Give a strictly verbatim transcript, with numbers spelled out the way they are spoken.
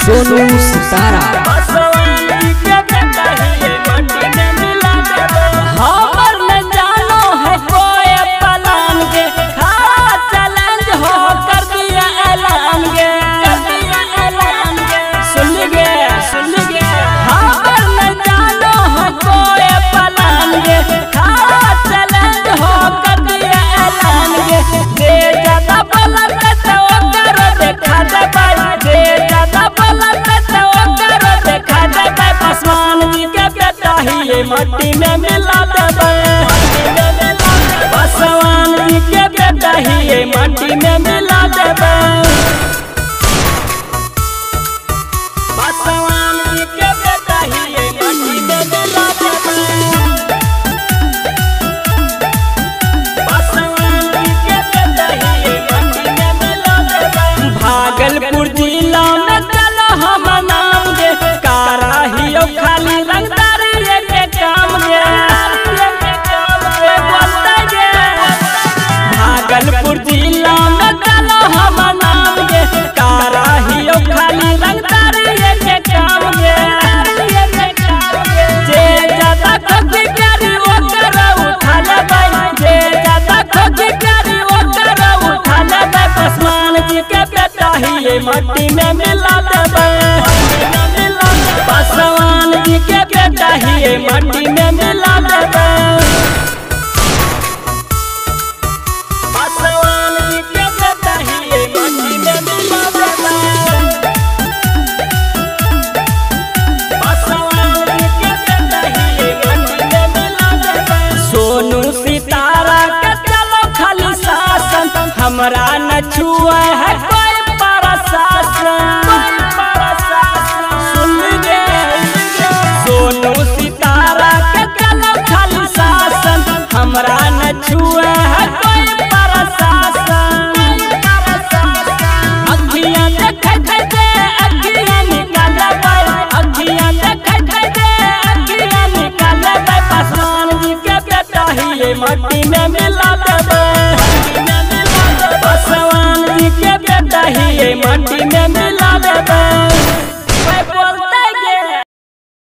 सोनू सितारा मट्टी में मिला देबे बसवान जी के बेटा ही मट्टी में मिला देबे बसवान जी के बेटा ही मट्टी में मिला देबे बसवान जी के बेटा ही मट्टी में मिला देबे। भागलपुर जिला में चलो हम नाम दे कराहियो खाली रंगदारी भागलपुर जिला में चलो हम नाम गे कराहियो खाली रंगदारी के काम गे जे ज्यादा खोजी करी वो कर उठा लेबै जे ज्यादा खोजी करी वो कर उठा लेबै बसवान जी के बेटा ही मट्टी में मिला देबै बसवान जी के बेटा ही मट्टी में मिला देबै हमरा न छुआ है कोई प्रशासन सुन गे सोनू सितारा के चलो खाली शासन हमरा न छुआ है कोई प्रशासन अखियां देखे दे अखियां निकाल दे अखियां देखे दे अखियां निकाल दे बसवान जी के बेटा ही मट्टी में मिला देबे बसवान जी के बेटा ही मट्टी में मिला देबे।